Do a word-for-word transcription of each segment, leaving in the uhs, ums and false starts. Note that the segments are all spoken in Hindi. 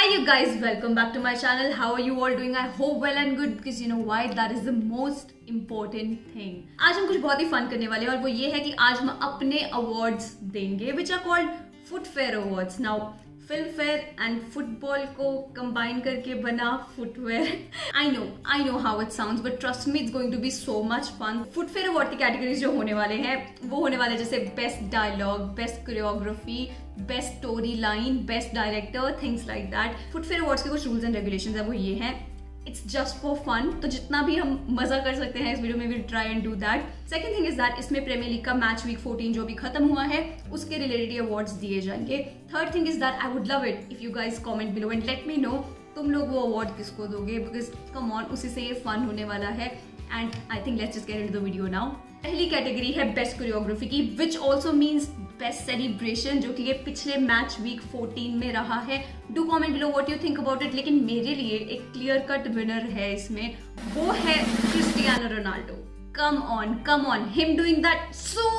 you guys, welcome back to my channel. How are you all doing? I hope well and good because you know why, that is the most important thing. आज हम कुछ बहुत ही फन करने वाले हैं और वो ये है कि आज हम अपने अवार्ड्स देंगे which are called footfare awards. Now film fare and football को कंबाइन करके बना footwear. I know I know how it sounds but trust me it's going to be so much fun. Footfare award की कैटेगरीज जो होने वाले हैं वो होने वाले जैसे best dialogue, best choreography, best story line, best director, things like that. Footfare awards के कुछ रूल्स एंड रेगुलेशंस है वो ये हैं. इट्स जस्ट फॉर फन, तो जितना भी हम मजा कर सकते हैं इस वीडियो में will try and do that. Second thing is that इसमें प्रीमियर लीग का मैच वीक फोर्टीन जो भी खत्म हुआ है उसके रिलेटेड अवार्ड्स दिए जाएंगे. Third thing is that I would love it if you guys comment below and let me know तुम लोग वो अवार्ड किसको दोगे, बिकॉज कम ऑन उसी से ये फन होने वाला है. And I think let's just get into the video now. पहली कैटेगरी है बेस्ट कोरियोग्राफी की, which also means best celebration, जो कि ये पिछले मैच वीक फोर्टीन में रहा है. Do comment below what you think about it. लेकिन मेरे लिए एक क्लियर कट विनर है इसमें, वो है Cristiano Ronaldo. Come on come on him doing that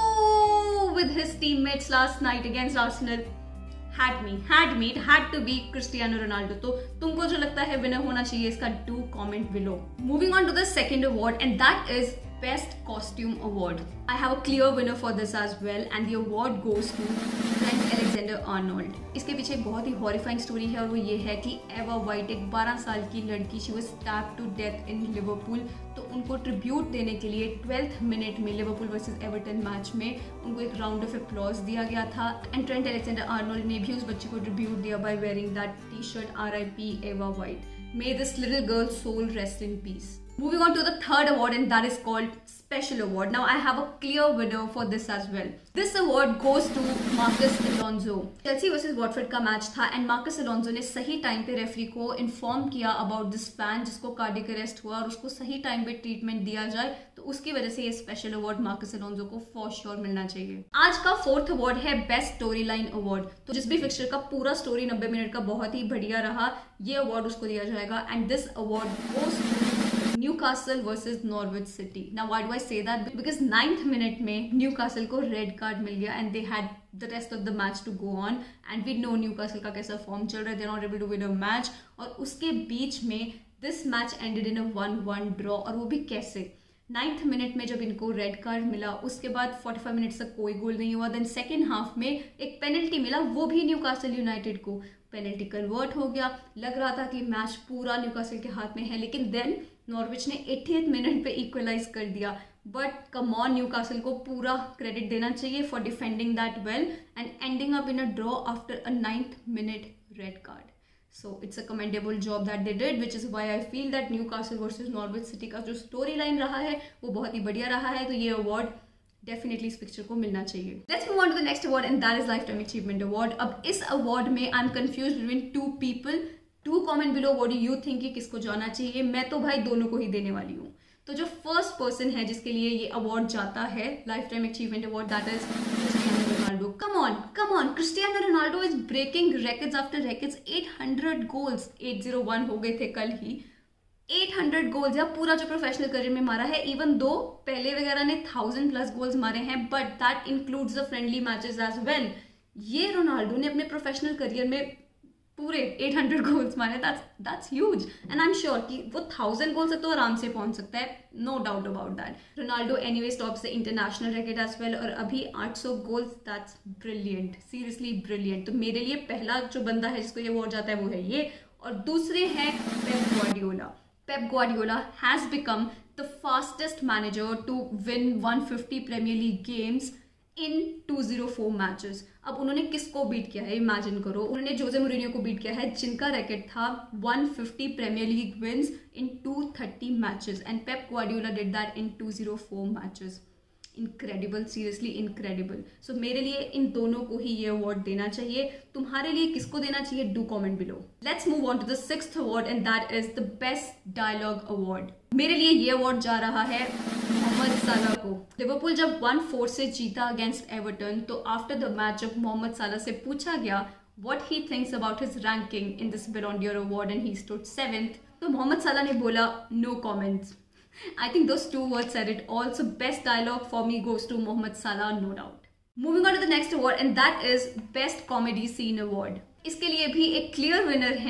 so with his teammates last night against Arsenal. Had me, had me, it had to be Cristiano Ronaldo. तो तुमको जो लगता है विनर होना चाहिए इसका do comment below. Moving on to the second award and that is best costume award. I have a clear winner for this as well and the award goes to Trent Alexander Arnold. इसके पीछे एक बहुत ही हॉरिफाइंग स्टोरी है और वो ये है कि एवा वाइट एक बारह साल की लड़की, she was stabbed to death in Liverpool. तो उनको ट्रिब्यूट देने के लिए ट्वेल्थ मिनट में लिवरपूल वर्सेस एवर्टन मैच में उनको एक राउंड ऑफ अप्लॉज दिया गया था. एंड ट्रेंट अलेक्जेंडर आर्नोल्ड ने भी उस बच्चे को ट्रिब्यूट दिया by wearing that T shirt R I P Ava White. May this little girl soul rest in peace. Moving on to the third award and that is called Special Award. Now I have a clear winner for this as well. This award goes to Marcos Alonso. Chelsea versus Watford का मैच था एंड मार्कस अलोंसो ने सही टाइम पे रेफरी को इन्फॉर्म किया अबाउट दिस फैन जिसको कार्डियक अरेस्ट हुआ और उसको सही टाइम पे ट्रीटमेंट दिया जाए. तो उसकी वजह से ये स्पेशल अवार्ड मार्कस अलोंसो को फॉर श्योर मिलना चाहिए. आज का फोर्थ अवार्ड है बेस्ट स्टोरी लाइन अवार्ड. तो जिस भी फिक्चर का पूरा स्टोरी नब्बे मिनट का बहुत ही बढ़िया रहा, ये अवार्ड उसको दिया जाएगा. And this award goes Newcastle versus Norwich City. Now why do I say that? Because ninth minute में Newcastle को red card मिल गया and they had the rest of the match to go on and we know Newcastle का कैसा फॉर्म चल रहा है, they're not able to win a match. और उसके बीच में this match ended in a one one draw. और वो भी कैसे? नाइन्थ मिनट में जब इनको रेड कार्ड मिला उसके बाद पैंतालीस मिनट तक कोई गोल नहीं हुआ. देन सेकेंड हाफ में एक पेनल्टी मिला, वो भी न्यूकासल यूनाइटेड को. पेनल्टी कन्वर्ट हो गया, लग रहा था कि मैच पूरा न्यूकासल के हाथ में है, लेकिन देन नॉर्विच ने एटीएथ मिनट पे इक्वलाइज कर दिया. बट कम ऑन, न्यूकासल को पूरा क्रेडिट देना चाहिए for defending that well and ending up in a draw after a ninth minute red card. So it's a commendable job that they did, which is why I feel that Newcastle versus Norwich City का जो स्टोरी लाइन रहा है वो बहुत ही बढ़िया रहा है. तो ये अवार्ड डेफिनेटली इस पिक्चर को मिलना चाहिए. Let's move on to the next award and that is lifetime achievement award. अब इस अवार्ड में I am confuse between two people. To comment below what do you think कि किसको जाना चाहिए. मैं तो भाई दोनों को ही देने वाली हूँ. तो जो फर्स्ट पर्सन है जिसके लिए ये अवार्ड जाता है lifetime achievement award, that is Cristiano Ronaldo. Come on, come on. Cristiano Ronaldo is breaking records after records. eight hundred goals, eight oh one हो गए थे कल ही. eight hundred गोल्स या पूरा जो प्रोफेशनल करियर में मारा है. इवन दो पहले वगैरह ने थाउजेंड प्लस गोल्स मारे हैं, but that includes the friendly matches as well. ये रोनाल्डो ने अपने प्रोफेशनल करियर में पूरे eight hundred गोल्स मारे. That's that's huge and I am sure कि वो थाउजेंड गोल्स तक तो आराम से पहुंच सकता है, no doubt about that. Ronaldo anyway tops the international racket as well और अभी eight hundred goals. That's brilliant, seriously brilliant. तो मेरे लिए पहला जो बंदा है जिसको ये अवार्ड जाता है वो है ये. और दूसरे हैं Pep Guardiola. Pep Guardiola has become the fastest manager to win one hundred fifty Premier League games in two hundred four matches. अब उन्होंने किसको बीट किया है इमेजिन करो. उन्होंने जोसे मोरिनियो को बीट किया है जिनका रैकेट था one hundred fifty Premier League wins in two hundred thirty matches and Pep Guardiola did that in two hundred four matches. Incredible, seriously incredible. So मेरे लिए इन दोनों को ही ये अवार्ड देना चाहिए. तुम्हारे लिए किसको देना चाहिए, do comment below. Let's move on to the sixth award and that is the best dialogue award. मेरे लिए ये अवार्ड जा रहा है मोहम्मद साला को. लिवरपूल जब वन फोर से जीता अगेंस्ट एवर्टन, तो आफ्टर द मैच जब मोहम्मद साला से पूछा गया what he thinks about his ranking in this Ballon d'Or award and he stood seventh, तो मोहम्मद साला ने बोला no comments. I think those two words said it all. So best dialogue for me goes to Mohamed Salah, no doubt. Moving on to the next award and that is Best Comedy Scene Award. इसके लिए भी एक क्लियर विनर है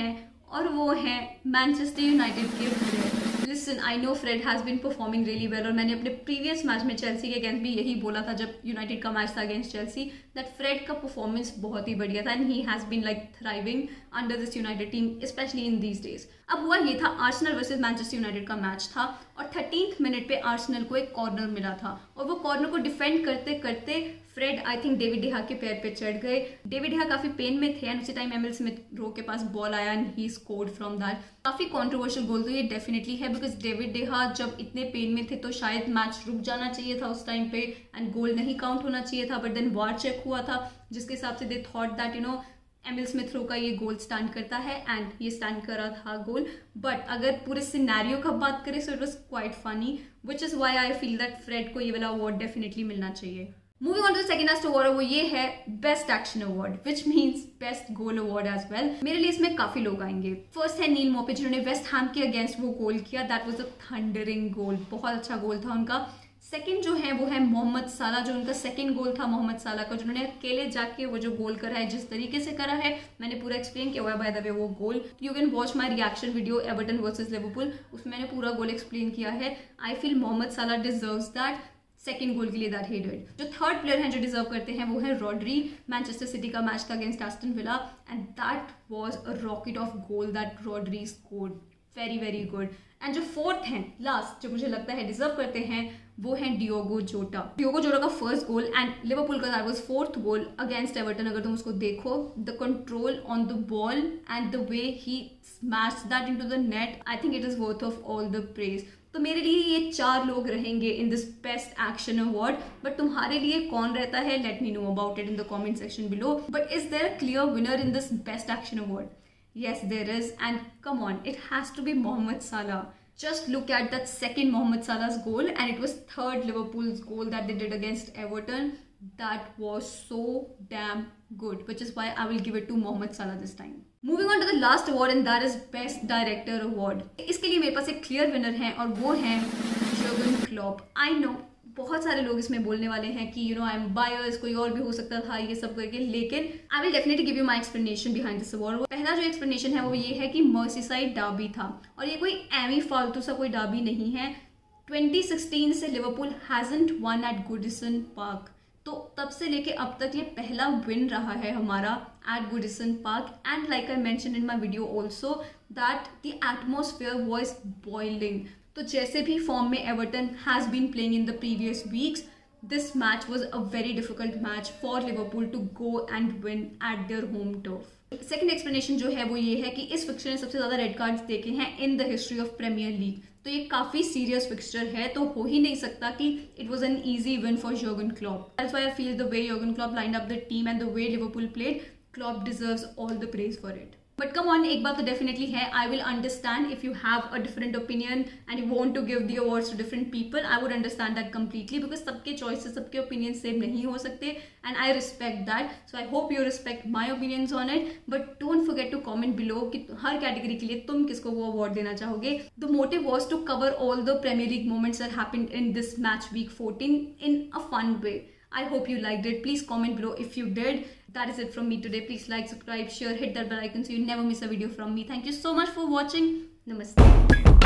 और वो हैं मैनचेस्टर यूनाइटेड के Fred. Listen, I know Fred has been performing really well, और मैंने अपने प्रीवियस मैच में चेल्सी के अगेंस्ट भी यही बोला था जब यूनाइटेड का मैच था अगेंस्ट चेल्सी, दैट फ्रेड का परफॉर्मेंस बहुत ही बढ़िया था and he has been like thriving under this United team specially in these days. अब हुआ ये था, आर्सेनल वर्सेस मैनचेस्टर यूनाइटेड का मैच था और थर्टीन्थ मिनट पे आर्सेनल को एक कॉर्नर मिला था और वो कॉर्नर को डिफेंड करते करते Fred I think David De Gea के पैर पे चढ़ गए। डेविड डेहा काफी पेन में थे एंड उसी टाइम एमिल स्मिथ रो के पास बॉल आया and he scored from that. काफी कंट्रोवर्शियल गोल तो ये डेफिनेटली है बिकॉज डेविड डेहा जब इतने पेन में थे तो शायद मैच रुक जाना चाहिए था उस टाइम पे एंड गोल नहीं काउंट होना चाहिए था, बट देन वार चेक हुआ था जिसके हिसाब से they thought that you know Emile Smith Rowe का ये गोल स्टैंड करता है एंड ये स्टैंड कर रहा था गोल। बट अगर पूरे सिनेरियो का बात करें so it was quite funny, which is why I feel that Fred को ये वाला अवार्ड डेफिनेटली मिलना चाहिए। Moving on to second last award, वो ये है best action award which means best goal award as well. मेरे लिए इसमें काफी लोग आएंगे। फर्स्ट है नील मोपे जिन्होंने वेस्ट हैम के अगेंस्ट वो गोल किया, that was a thundering goal, बहुत अच्छा गोल था उनका। सेकंड जो है वो है मोहम्मद साला, जो उनका सेकंड गोल था मोहम्मद साला का, जिन्होंने अकेले जाके वो जो गोल करा है जिस तरीके से करा है मैंने पूरा एक्सप्लेन किया हुआ है बाय द वे वो goal. You can watch my reaction video Everton versus Liverpool, उसमें मैंने पूरा गोल एक्सप्लेन किया है। आई फील मोहम्मद साला डिजर्व्स दैट सेकंड गोल के लिए दैट ही डिड। जो थर्ड प्लेयर हैं जो डिजर्व करते हैं वो है रॉड्री। मैनचेस्टर सिटी का मैच था against Aston Villa and that was a rocket of goal that Rodri scored, very very good. And जो फोर्थ हैं लास्ट जो मुझे लगता है डिजर्व करते हैं वो है डियोगो जोटा। डियोगो जोटा का फर्स्ट गोल एंड लिवरपूल का that was fourth goal against Everton. अगर तुम उसको देखो, the control on the ball and the way he smashed that into the net, I think it is worth of all the praise. तो मेरे लिए ये चार लोग रहेंगे in this best action award, but तुम्हारे लिए कौन रहता है let me know about it in the comment section below. But is there a clear winner in this best action award? Yes, there is, and come on, it has to be Mohamed Salah. Just look at that second Mohamed Salah's goal, and it was third Liverpool's goal that they did against Everton. That was so damn good, which is why I will give it to Mohamed Salah this time. Moving on to the last award, and that is Best Director Award. इसके लिए मेरे पास एक clear winner है और वो है Jurgen Klopp. I know बहुत सारे लोग इसमें बोलने वाले हैं कि you know I am bias, कोई और भी हो सकता था ये सब करके, लेकिन I will definitely give you my explanation behind this award. पहला जो एक्सप्लेनेशन है वो ये है कि मर्सीसाइड डार्बी था और ये कोई एमी फालतू सा कोई डार्बी नहीं है। ट्वेंटी सिक्सटीन से Liverpool hasn't won at Goodison Park, तो तब से लेके अब तक ये पहला विन रहा है हमारा at Goodison Park. And like I mention in my video also that the atmosphere was boiling. तो जैसे भी फॉर्म में Everton has been playing in the previous weeks, this match was a very difficult match for Liverpool to go and win at their home turf. Second explanation जो है वो ये है कि इस फिक्सचर ने सबसे ज्यादा रेड कार्ड्स देखे हैं in the history of Premier League, तो ये काफी सीरियस फिक्सचर है, तो हो ही नहीं सकता कि it was an easy win for Jurgen Klopp. That's why I feel the way Jurgen Klopp lined up the team and the way Liverpool played, Klopp deserves all the praise for it. But come on, एक बात तो डेफिनेटली है, I will understand if you have a different opinion and you want to give the awards to different people, I would understand that completely because सबके चॉइसेस, सबके ओपिनियन सेम नहीं हो सकते and I respect that. So I hope you respect my opinions on it, but don't forget to comment below कि हर कैटेगरी के लिए तुम किसको वो अवार्ड देना चाहोगे। The motive was to cover all the Premier League moments that happened in this match week fourteen in a fun way. I hope you liked it. Please comment below if you did. That is it from me today. Please like, subscribe, share, hit that bell icon so you never miss a video from me. Thank you so much for watching. Namaste.